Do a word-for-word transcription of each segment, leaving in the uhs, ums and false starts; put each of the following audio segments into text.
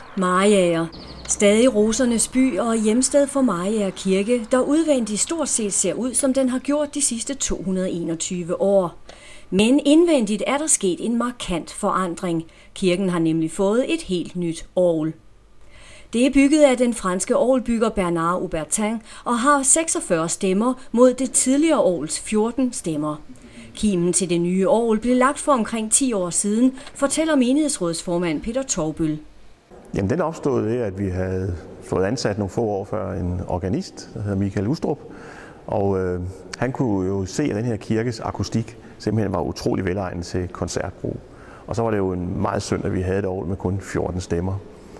Mariager. Stadig rosernes by og hjemsted for Mariager Kirke, der udvendigt stort set ser ud, som den har gjort de sidste to hundrede og enogtyve år. Men indvendigt er der sket en markant forandring. Kirken har nemlig fået et helt nyt orgel. Det er bygget af den franske orgelbygger Bernard Haubertin og har seksogfyrre stemmer mod det tidligere orgels fjorten stemmer. Kimen til det nye orgel blev lagt for omkring ti år siden, fortæller menighedsrådsformand Peter Torbøl. Jamen, den opstod ved, at vi havde fået ansat nogle få år før en organist, der hedder Michael Ustrup. Og øh, han kunne jo se, at den her kirkes akustik simpelthen var utrolig velegnet til koncertbrug. Og så var det jo en meget synd, at vi havde et orgel med kun fjorten stemmer.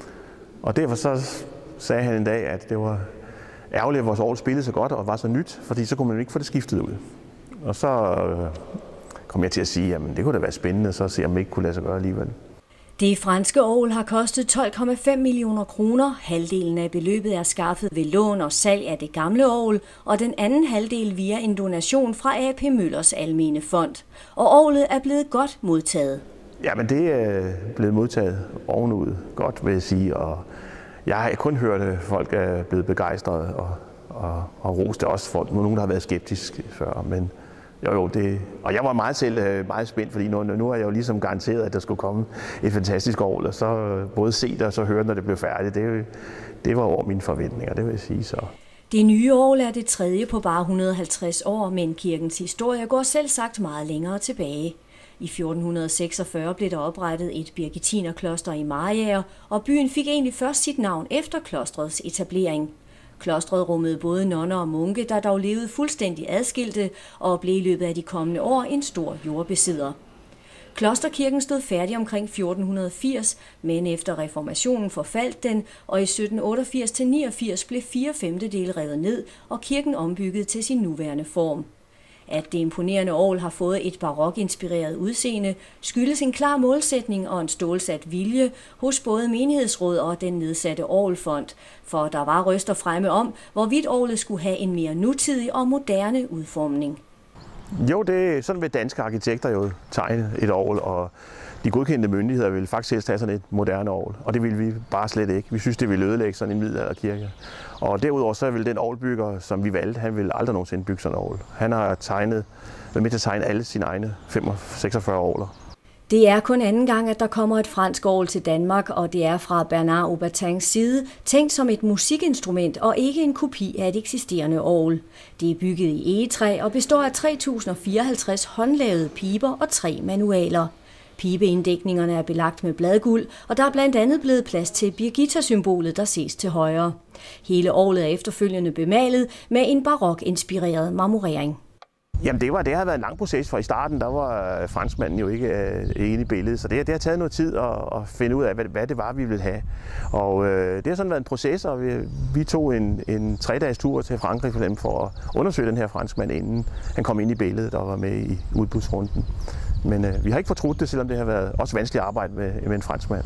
Og derfor så sagde han en dag, at det var ærgerligt, at vores orgel spillede så godt og var så nyt, fordi så kunne man ikke få det skiftet ud. Og så øh, kom jeg til at sige, at det kunne da være spændende, så se om det ikke kunne lade sig gøre alligevel. Det franske orgel har kostet tolv komma fem millioner kroner. Halvdelen af beløbet er skaffet ved lån og salg af det gamle orgel, og den anden halvdel via en donation fra A P Møllers Almene Fond. Og orglet er blevet godt modtaget. Ja, men det er blevet modtaget ovenud godt, vil jeg sige. Og jeg har kun hørt, at folk er blevet begejstrede og, og, og roste også folk. Nogen, der har været skeptiske før, men Jo, jo, det, og jeg var meget selv meget spændt, fordi nu, nu er jeg jo ligesom garanteret, at der skulle komme et fantastisk orgel, og så både se det og så høre, når det blev færdigt. Det, det var over mine forventninger, det vil jeg sige så. Det nye orgel er det tredje på bare et hundrede og halvtreds år, men kirkens historie går selv sagt meget længere tilbage. I fjorten seksogfyrre blev der oprettet et birgittinerkloster i Mariager, og byen fik egentlig først sit navn efter klostrets etablering. Klostret rummede både nonner og munke, der dog levede fuldstændig adskilte og blev i løbet af de kommende år en stor jordbesidder. Klosterkirken stod færdig omkring fjorten firs, men efter reformationen forfaldt den, og i sytten otteogfirs til niogfirs blev fire femtedele revet ned og kirken ombygget til sin nuværende form. At det imponerende orgel har fået et barokinspireret udseende, skyldes en klar målsætning og en stålsat vilje hos både menighedsråd og den nedsatte orgelfond, for der var røster fremme om, hvorvidt orglet skulle have en mere nutidig og moderne udformning. Jo, det, sådan vil danske arkitekter jo tegne et orgel, og de godkendte myndigheder ville faktisk helst have sådan et moderne orgel, og det ville vi bare slet ikke. Vi synes, det ville ødelægge sådan en middelalderkirke. Og derudover så ville den orgelbygger, som vi valgte, han ville aldrig nogensinde bygge sådan et orgel. Han har tegnet, været med til at tegne alle sine egne seksogfyrre orgler. Det er kun anden gang, at der kommer et fransk orgel til Danmark, og det er fra Bernard Haubертins side tænkt som et musikinstrument og ikke en kopi af et eksisterende orgel. Det er bygget i egetræ og består af tre tusind fireoghalvtreds håndlavede piber og tre manualer. Pibeinddækningerne er belagt med bladguld, og der er blandt andet blevet plads til Birgitta-symbolet, der ses til højre. Hele orglet er efterfølgende bemalet med en barok-inspireret marmorering. Jamen det var det har været en lang proces, for i starten der var franskmanden jo ikke øh, inde i billedet, så det, det har taget noget tid at, at finde ud af, hvad, hvad det var, vi ville have. Og øh, det har sådan været en proces, og vi, vi tog en, en tre-dages tur til Frankrig for dem for at undersøge den her franskmand, inden han kom ind i billedet og var med i udbudsrunden. Men øh, vi har ikke fortrudt det, selvom det har været også vanskeligt at arbejde med, med en franskmand.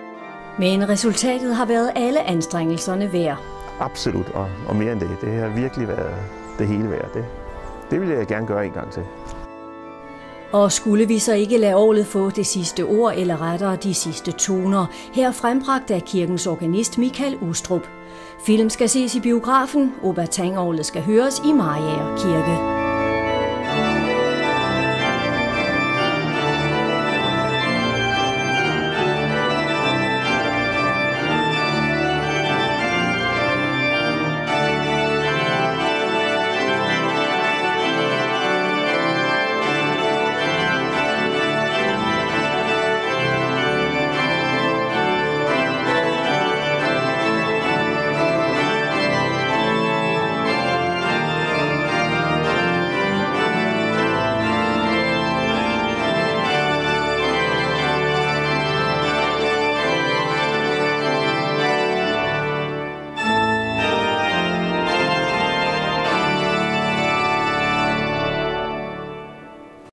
Men resultatet har været alle anstrengelserne værd. Absolut, og, og mere end det. Det har virkelig været det hele værd. Det, det vil jeg gerne gøre en gang til. Og skulle vi så ikke lade orglet få det sidste ord, eller rettere de sidste toner, her frembragt af kirkens organist Michael Ustrup. Film skal ses i biografen, Haubertin-orglet skal høres i Mariager Kirke.